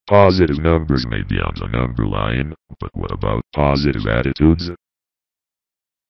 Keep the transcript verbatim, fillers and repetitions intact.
Positive numbers may be on the number line, but what about positive attitudes?